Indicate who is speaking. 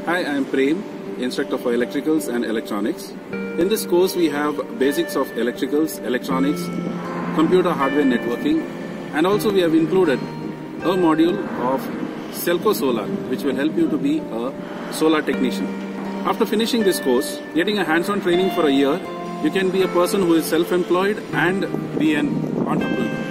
Speaker 1: Hi, I am Prem, instructor for Electricals and Electronics. In this course, we have basics of electricals, electronics, computer hardware networking, and also we have included a module of Selco Solar, which will help you to be a solar technician. After finishing this course, getting a hands-on training for a year, you can be a person who is self-employed and be an entrepreneur.